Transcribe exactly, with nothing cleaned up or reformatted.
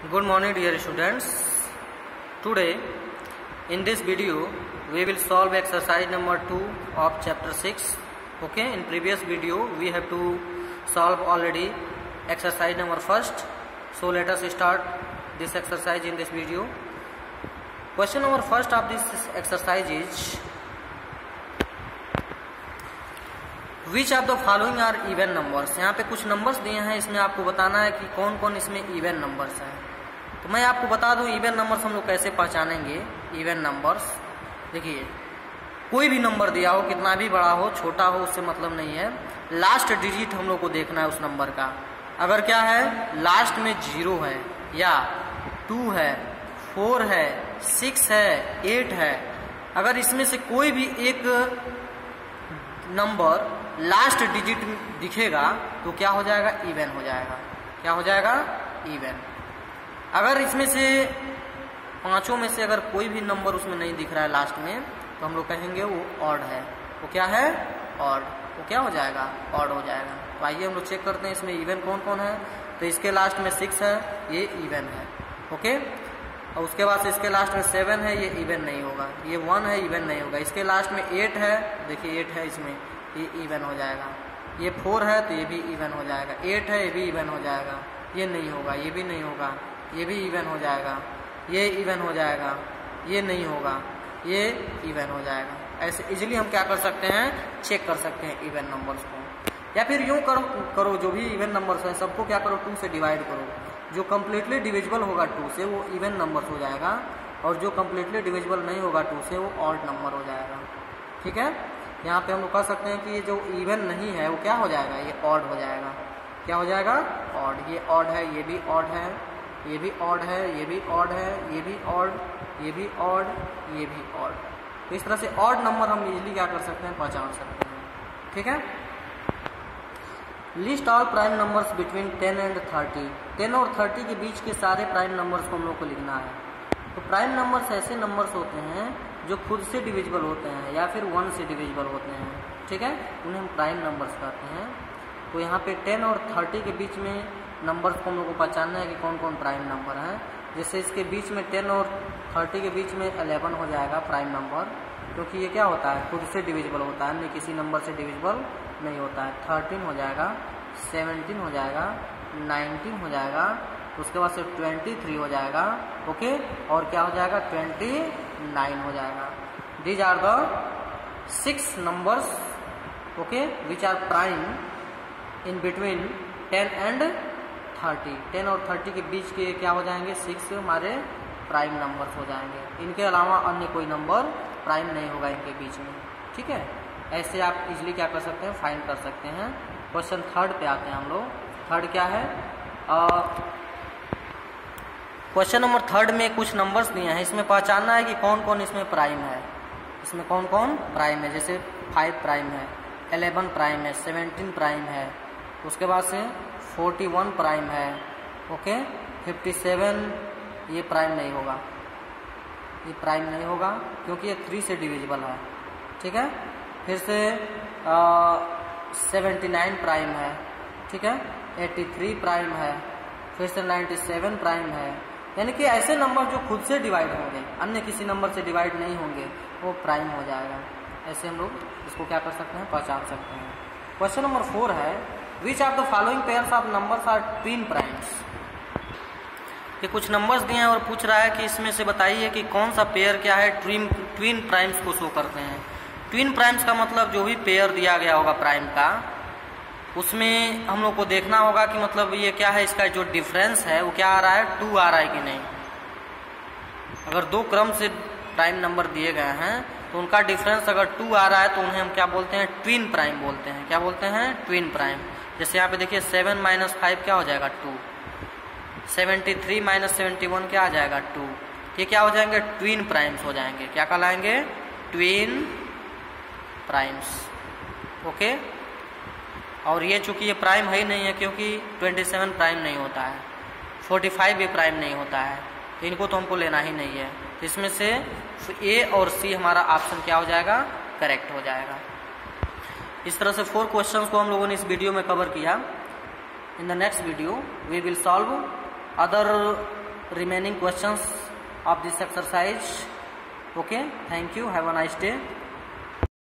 Good morning dear students. Today in this video we will solve exercise number two of chapter six. Okay, in previous video we have to solve already exercise number first. So let us start this exercise in this video. Question number first of this exercise is which of the following are even numbers. यहाँ पे कुछ numbers दिए हैं, इसमें आपको बताना है कि कौन कौन इसमें इवन नंबर्स हैं। तो मैं आपको बता दूं इवन नंबर्स हम लोग कैसे पहचानेंगे। इवन नंबर्स देखिए, कोई भी नंबर दिया हो, कितना भी बड़ा हो छोटा हो उससे मतलब नहीं है, लास्ट डिजिट हम लोग को देखना है उस नंबर का। अगर क्या है लास्ट में जीरो है या टू है, फोर है, सिक्स है, एट है, अगर इसमें से कोई भी एक नंबर लास्ट डिजिट दिखेगा तो क्या हो जाएगा, इवन हो जाएगा। क्या हो जाएगा, इवन। अगर इसमें से पांचों में से अगर कोई भी नंबर उसमें नहीं दिख रहा है लास्ट में, तो हम लोग कहेंगे वो ऑड है। वो क्या है, ऑड। वो क्या हो जाएगा, ऑड हो जाएगा। तो आइए हम लोग चेक करते हैं इसमें इवन कौन कौन है। तो इसके लास्ट में सिक्स है, ये इवन है। ओके, और उसके बाद से इसके लास्ट में सेवन है, ये इवन नहीं होगा। ये वन है, इवन नहीं होगा। इसके लास्ट में एट है, देखिए एट है, इसमें ये इवन हो जाएगा। ये फोर है तो ये भी इवन हो जाएगा। एट है, ये भी इवन हो जाएगा। ये नहीं होगा, ये भी नहीं होगा, ये भी इवन हो जाएगा। ये इवन हो जाएगा, ये नहीं होगा, ये इवन हो जाएगा। ऐसे इजीली हम क्या कर सकते हैं, चेक कर सकते हैं इवन नंबर्स को। या फिर यूं करो करो जो भी इवन नंबर्स है सबको क्या करो, टू से डिवाइड करो। जो कम्प्लीटली डिविजिबल होगा टू से वो इवन नंबर हो जाएगा, और जो कम्प्लीटली डिविजिबल नहीं होगा टू से वो ऑड नंबर हो जाएगा। ठीक है, यहाँ पे हम लोग कह सकते हैं कि ये जो इवन नहीं है वो क्या हो जाएगा, ये ऑड हो जाएगा। क्या हो जाएगा, ऑड। ये ऑड है, ये भी ऑड है, ये भी ऑड है, ये भी ऑड है, ये भी ऑड, ये भी ऑड, ये भी ऑड। तो इस तरह से ऑड नंबर हम इजीली क्या कर सकते हैं, पहचान सकते हैं। ठीक है, list all prime numbers between ten and thirty. Ten और थर्टी के बीच के सारे प्राइम नंबर्स को हम लोग को लिखना है। तो प्राइम नंबर्स ऐसे नंबर्स होते हैं जो खुद से डिविजिबल होते हैं या फिर वन से डिविजिबल होते हैं। ठीक है, उन्हें हम प्राइम नंबर्स कहते हैं। तो यहाँ पे टेन और थर्टी के बीच में नंबर्स को हम लोग को पहचानना है कि कौन कौन प्राइम नंबर हैं। जैसे इसके बीच में टेन और थर्टी के बीच में इलेवन हो जाएगा प्राइम नंबर, क्योंकि ये क्या होता है, खुद से डिविजिबल होता है, नहीं किसी नंबर से डिविजिबल नहीं होता है। थर्टीन हो जाएगा, सेवनटीन हो जाएगा, नाइनटीन हो जाएगा, उसके बाद से ट्वेंटी थ्री हो जाएगा। ओके, और क्या हो जाएगा, ट्वेंटी नाइन हो जाएगा। These are the six numbers okay which are prime in between ten and thirty. Ten और थर्टी के बीच के क्या हो जाएंगे, सिक्स हमारे प्राइम नंबर्स हो जाएंगे। इनके अलावा अन्य कोई नंबर प्राइम नहीं होगा इनके बीच में। ठीक है, ऐसे आप इजीली क्या कर सकते हैं, फाइंड कर सकते हैं। क्वेश्चन थर्ड पे आते हैं हम लोग। थर्ड क्या है, क्वेश्चन नंबर थर्ड में कुछ नंबर्स दिए हैं, इसमें पहचानना है कि कौन कौन इसमें प्राइम है। इसमें कौन कौन प्राइम है, जैसे फाइव प्राइम है, इलेवन प्राइम है, सेवनटीन प्राइम है, उसके बाद से फोर्टी वन प्राइम है। ओके, फिफ्टी सेवन ये प्राइम नहीं होगा, ये प्राइम नहीं होगा क्योंकि ये थ्री से डिविजिबल है। ठीक है, फिर से सेवेंटी नाइन प्राइम है। ठीक है, एट्टी थ्री प्राइम है, फिर से नाइन्टी सेवन प्राइम है। यानी कि ऐसे नंबर जो खुद से डिवाइड होंगे, अन्य किसी नंबर से डिवाइड नहीं होंगे, वो प्राइम हो जाएगा। ऐसे हम लोग इसको क्या कर सकते हैं, पहचान सकते हैं। क्वेश्चन नंबर फोर है, which of the following pairs of numbers are twin primes. ये कुछ नंबर्स दिए हैं और पूछ रहा है कि इसमें से बताइए कि कौन सा पेयर क्या है ट्विन ट्विन प्राइम्स को शो करते हैं। ट्विन प्राइम्स का मतलब जो भी पेयर दिया गया होगा प्राइम का, उसमें हम लोग को देखना होगा कि मतलब ये क्या है, इसका जो डिफरेंस है वो क्या आ रहा है, टू आ रहा है कि नहीं। अगर दो क्रम से प्राइम नंबर दिए गए हैं तो उनका डिफरेंस अगर टू आ रहा है तो उन्हें हम क्या बोलते हैं, ट्विन प्राइम बोलते हैं। क्या बोलते हैं, ट्विन प्राइम। जैसे यहाँ पे देखिए सेवन माइनस फाइव क्या हो जाएगा, two. Seventy three minus seventy one क्या आ जाएगा, टू। ये क्या हो जाएंगे, ट्विन प्राइम्स हो जाएंगे। क्या कहलाएंगे, ट्विन प्राइम्स। ओके, और ये चूंकि ये प्राइम है ही नहीं है क्योंकि ट्वेंटी सेवन प्राइम नहीं होता है, फोर्टी फाइव भी प्राइम नहीं होता है, तो इनको तो हमको लेना ही नहीं है। तो इसमें से ए और सी हमारा ऑप्शन क्या हो जाएगा, करेक्ट हो जाएगा। इस तरह से फोर क्वेश्चंस को हम लोगों ने इस वीडियो में कवर किया। In the next video we will solve other remaining questions of this exercise. Okay, thank you, have a nice day.